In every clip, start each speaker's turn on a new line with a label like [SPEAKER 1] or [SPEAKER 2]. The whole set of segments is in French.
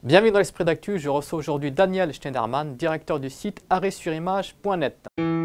[SPEAKER 1] Bienvenue dans l'Esprit d'Actu, je reçois aujourd'hui Daniel Schneiderman, directeur du site arrêtsurimage.net.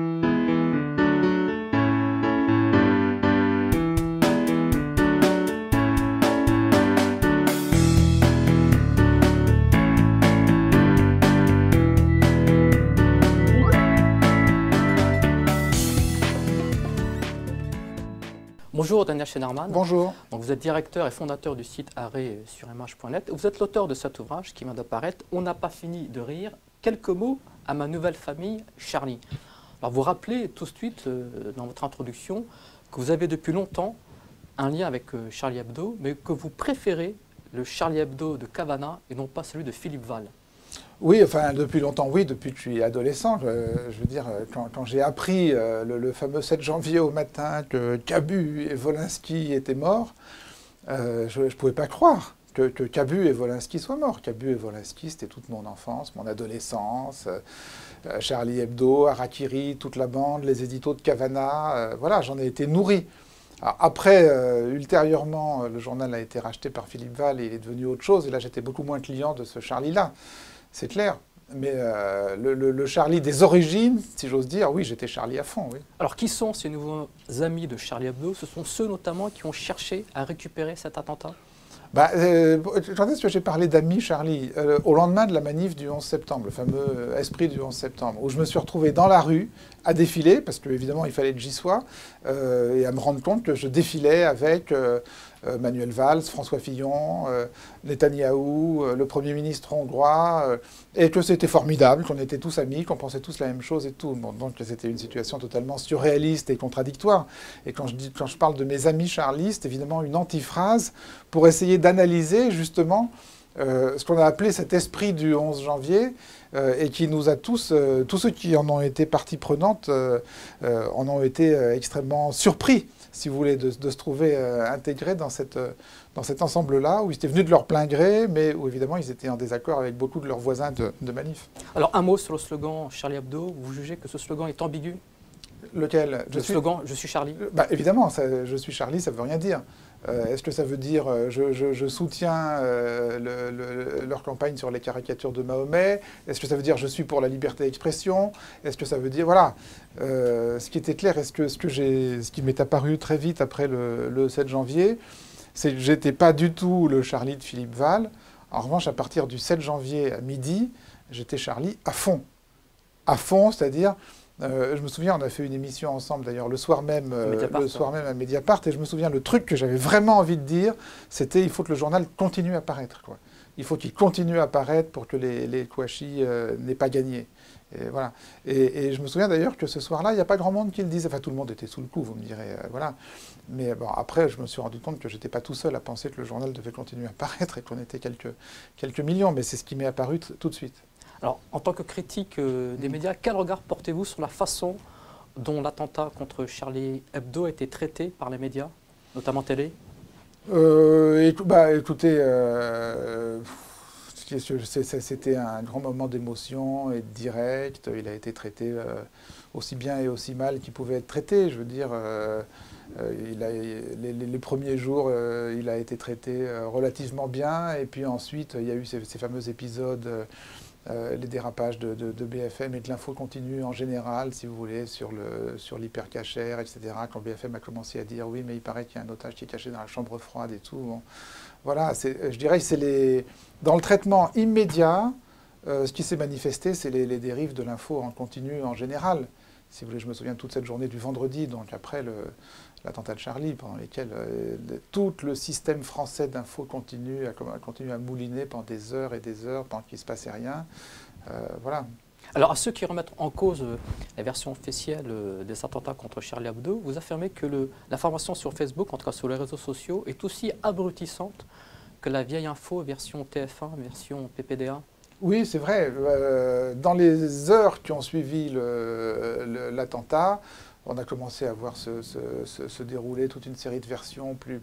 [SPEAKER 1] Bonjour Daniel Schneiderman.
[SPEAKER 2] Bonjour.
[SPEAKER 1] Donc vous êtes directeur et fondateur du site arrêtsurimage.net. Vous êtes l'auteur de cet ouvrage qui vient d'apparaître, On n'a pas fini de rire, quelques mots à ma nouvelle famille, Charlie. Alors vous rappelez tout de suite dans votre introduction que vous avez depuis longtemps un lien avec Charlie Hebdo, mais que vous préférez le Charlie Hebdo de Cavana et non pas celui de Philippe Val.
[SPEAKER 2] Oui, enfin depuis longtemps, oui, depuis que je suis adolescent. Je veux dire, quand j'ai appris le fameux 7 janvier au matin que Cabu et Wolinski étaient morts, je ne pouvais pas croire que Cabu et Wolinski soient morts. Cabu et Wolinski, c'était toute mon enfance, mon adolescence, Charlie Hebdo, Harakiri, toute la bande, les éditos de Cavana, voilà, j'en ai été nourri. Alors après, ultérieurement, le journal a été racheté par Philippe Val et il est devenu autre chose. Et là, j'étais beaucoup moins client de ce Charlie-là. C'est clair. Mais le Charlie des origines, si j'ose dire, oui, j'étais Charlie à fond, oui.
[SPEAKER 1] Alors qui sont ces nouveaux amis de Charlie Hebdo? Ce sont ceux notamment qui ont cherché à récupérer cet attentat?
[SPEAKER 2] Quand est-ce que j'ai parlé d'amis Charlie? Au lendemain de la manif du 11 septembre, le fameux esprit du 11 septembre, où je me suis retrouvé dans la rue à défiler, parce qu'évidemment il fallait que j'y sois, et à me rendre compte que je défilais avec Manuel Valls, François Fillon, Netanyahou, le Premier ministre hongrois, et que c'était formidable, qu'on était tous amis, qu'on pensait tous la même chose et tout. Bon, donc c'était une situation totalement surréaliste et contradictoire. Et quand je parle de mes amis Charlie, c'est évidemment une antiphrase pour essayer d'analyser justement ce qu'on a appelé cet esprit du 11 janvier, et qui nous a tous ceux qui en ont été partie prenante, en ont été extrêmement surpris, si vous voulez, de se trouver intégrés dans cet ensemble-là, où ils étaient venus de leur plein gré, mais où évidemment ils étaient en désaccord avec beaucoup de leurs voisins de manif.
[SPEAKER 1] Alors un mot sur le slogan Charlie Hebdo, vous jugez que ce slogan est ambigu?
[SPEAKER 2] Lequel?
[SPEAKER 1] Slogan « Je suis Charlie ».
[SPEAKER 2] Évidemment, je suis Charlie, ça ne veut rien dire. Est-ce que ça veut dire je soutiens leur campagne sur les caricatures de Mahomet? Est-ce que ça veut dire je suis pour la liberté d'expression? Est-ce que ça veut dire... Voilà. Ce qui était clair, ce qui m'est apparu très vite après le 7 janvier, c'est que je n'étais pas du tout le Charlie de Philippe Val. En revanche, à partir du 7 janvier à midi, j'étais Charlie à fond. À fond, c'est-à-dire... je me souviens, on a fait une émission ensemble d'ailleurs le soir même à Mediapart, et je me souviens, le truc que j'avais vraiment envie de dire, c'était il faut que le journal continue à paraître, quoi. Il faut qu'il continue à paraître pour que les Kouachi n'aient pas gagné. Et voilà. Et je me souviens d'ailleurs que ce soir-là, il n'y a pas grand monde qui le disait. Enfin, tout le monde était sous le coup, vous me direz. Voilà. Mais bon, après, je me suis rendu compte que je n'étais pas tout seul à penser que le journal devait continuer à paraître et qu'on était quelques millions. Mais c'est ce qui m'est apparu tout de suite.
[SPEAKER 1] Alors, en tant que critique des médias, quel regard portez-vous sur la façon dont l'attentat contre Charlie Hebdo a été traité par les médias, notamment télé?
[SPEAKER 2] Écoutez, c'était un grand moment d'émotion et de direct. Il a été traité aussi bien et aussi mal qu'il pouvait être traité. Je veux dire, les premiers jours, il a été traité relativement bien. Et puis ensuite, il y a eu ces fameux épisodes... les dérapages de BFM et de l'info continue en général, si vous voulez, sur l'hypercachère, etc. Quand BFM a commencé à dire oui, mais il paraît qu'il y a un otage qui est caché dans la chambre froide et tout. Bon. Voilà, je dirais que c'est dans le traitement immédiat, ce qui s'est manifesté, c'est les dérives de l'info en continu en général. Si vous voulez, je me souviens de toute cette journée du vendredi, donc après l'attentat de Charlie, pendant lesquels tout le système français d'info continue à mouliner pendant des heures et des heures, pendant qu'il ne se passait rien. Voilà.
[SPEAKER 1] Alors, à ceux qui remettent en cause la version officielle des attentats contre Charlie Hebdo, vous affirmez que l'information sur Facebook, en tout cas sur les réseaux sociaux, est aussi abrutissante que la vieille info version TF1, version PPDA.
[SPEAKER 2] Oui, c'est vrai. Dans les heures qui ont suivi l'attentat, on a commencé à voir se dérouler toute une série de versions plus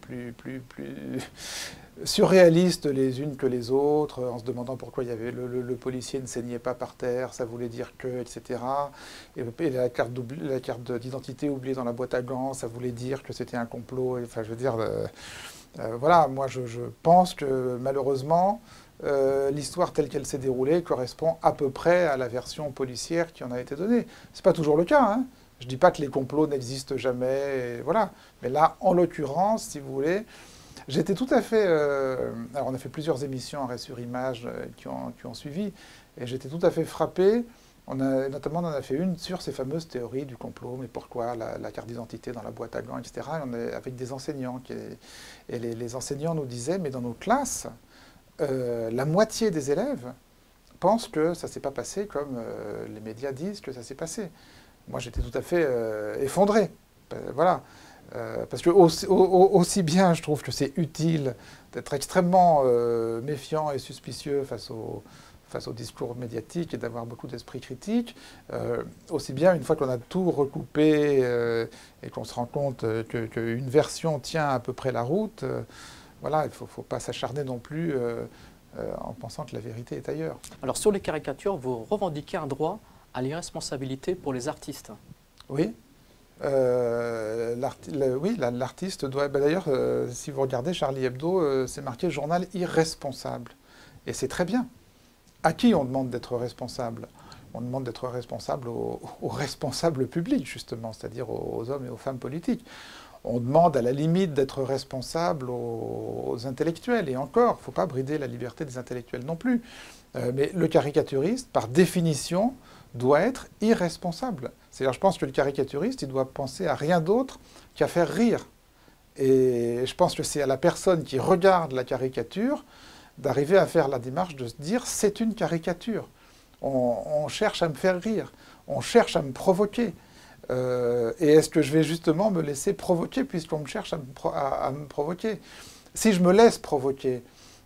[SPEAKER 2] surréalistes les unes que les autres, en se demandant pourquoi il y avait le policier ne saignait pas par terre, ça voulait dire que, etc. Et la carte d'identité oubliée dans la boîte à gants, ça voulait dire que c'était un complot. Enfin, je veux dire, voilà, moi je pense que malheureusement, l'histoire telle qu'elle s'est déroulée correspond à peu près à la version policière qui en a été donnée. Ce n'est pas toujours le cas, hein. Je ne dis pas que les complots n'existent jamais, et voilà. Mais là, en l'occurrence, si vous voulez, j'étais tout à fait... alors, on a fait plusieurs émissions Arrêt sur image qui ont suivi, et j'étais tout à fait frappé. Notamment, on en a fait une sur ces fameuses théories du complot, mais pourquoi la carte d'identité dans la boîte à gants, etc. Et on est avec des enseignants. Et les enseignants nous disaient, mais dans nos classes, la moitié des élèves pensent que ça ne s'est pas passé comme les médias disent que ça s'est passé. Moi, j'étais tout à fait effondré. Voilà. Parce que aussi bien, je trouve que c'est utile d'être extrêmement méfiant et suspicieux face au discours médiatique et d'avoir beaucoup d'esprit critique, aussi bien, une fois qu'on a tout recoupé et qu'on se rend compte qu'une version tient à peu près la route, voilà, il ne faut pas s'acharner non plus en pensant que la vérité est ailleurs.
[SPEAKER 1] Alors, sur les caricatures, vous revendiquez un droit à l'irresponsabilité pour les artistes.
[SPEAKER 2] Oui. L'artiste doit... D'ailleurs, si vous regardez Charlie Hebdo, c'est marqué « journal irresponsable ». Et c'est très bien. À qui on demande d'être responsable? On demande d'être responsable aux responsables publics, justement, c'est-à-dire aux hommes et aux femmes politiques. On demande à la limite d'être responsable aux intellectuels. Et encore, il ne faut pas brider la liberté des intellectuels non plus. Mais le caricaturiste, par définition, doit être irresponsable. C'est-à-dire, je pense que le caricaturiste, il doit penser à rien d'autre qu'à faire rire. Et je pense que c'est à la personne qui regarde la caricature d'arriver à faire la démarche de se dire « c'est une caricature ». On cherche à me faire rire, on cherche à me provoquer. Et est-ce que je vais justement me laisser provoquer puisqu'on me cherche à me provoquer? Si je me laisse provoquer,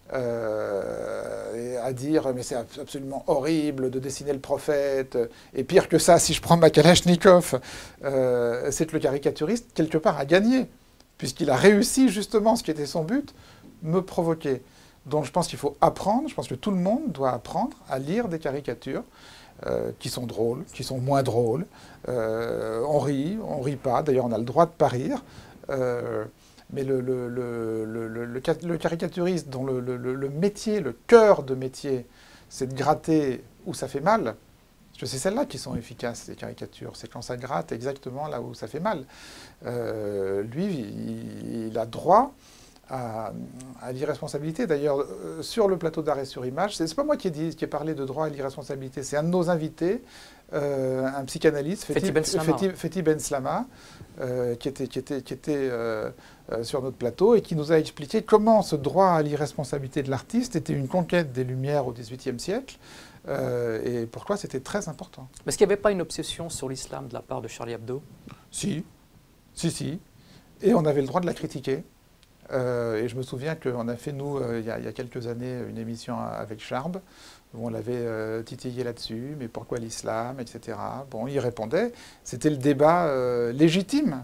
[SPEAKER 2] à dire mais c'est absolument horrible de dessiner le prophète, et pire que ça, si je prends ma Kalachnikov, c'est que le caricaturiste, quelque part, a gagné, puisqu'il a réussi justement ce qui était son but, me provoquer. Donc je pense qu'il faut apprendre, je pense que tout le monde doit apprendre à lire des caricatures qui sont drôles, qui sont moins drôles. On rit pas, d'ailleurs on a le droit de pas rire. Mais le caricaturiste dont le métier, le cœur de métier, c'est de gratter où ça fait mal, parce que c'est celles-là qui sont efficaces, les caricatures, c'est quand ça gratte exactement là où ça fait mal. Lui, il a droit à l'irresponsabilité. D'ailleurs, sur le plateau d'Arrêt sur image, c'est pas moi qui ai parlé de droit à l'irresponsabilité, c'est un de nos invités, un psychanalyste, Fethi Benslama, qui était sur notre plateau et qui nous a expliqué comment ce droit à l'irresponsabilité de l'artiste était une conquête des Lumières au XVIIIe siècle et pourquoi c'était très important.
[SPEAKER 1] Est-ce qu'il n'y avait pas une obsession sur l'islam de la part de Charlie Hebdo?
[SPEAKER 2] Si. Et on avait le droit de la critiquer. Et je me souviens qu'on a fait, nous, il y a quelques années, une émission avec Charb, où on l'avait titillé là-dessus, mais pourquoi l'islam, etc. Bon, il répondait, c'était le débat légitime.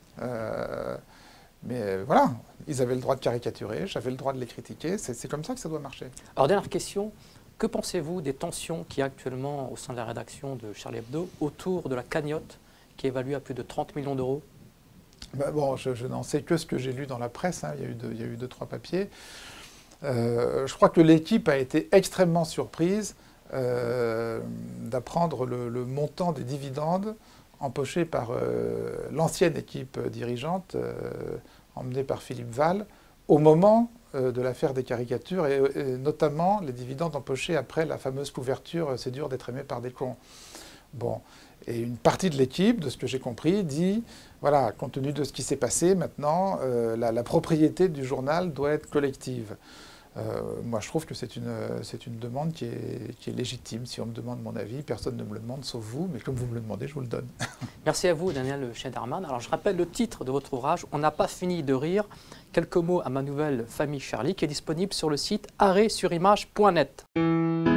[SPEAKER 2] Mais voilà, ils avaient le droit de caricaturer, j'avais le droit de les critiquer, c'est comme ça que ça doit marcher. Alors,
[SPEAKER 1] dernière question, que pensez-vous des tensions qu'il y a actuellement au sein de la rédaction de Charlie Hebdo autour de la cagnotte qui est évaluée à plus de 30 millions d'euros?
[SPEAKER 2] Bon, je n'en sais que ce que j'ai lu dans la presse, hein. Il y a eu 2-3 papiers. Je crois que l'équipe a été extrêmement surprise d'apprendre le montant des dividendes empochés par l'ancienne équipe dirigeante, emmenée par Philippe Val, au moment de l'affaire des caricatures, et notamment les dividendes empochés après la fameuse couverture « C'est dur d'être aimé par des cons ». Bon. Et une partie de l'équipe, de ce que j'ai compris, dit, voilà, compte tenu de ce qui s'est passé, maintenant, la propriété du journal doit être collective. Moi, je trouve que c'est une demande qui est légitime. Si on me demande mon avis, personne ne me le demande, sauf vous, mais comme vous me le demandez, je vous le donne.
[SPEAKER 1] Merci à vous, Daniel Schneiderman. Alors, je rappelle le titre de votre ouvrage, « On n'a pas fini de rire. Quelques mots à ma nouvelle famille Charlie », qui est disponible sur le site arrêtsurimage.net.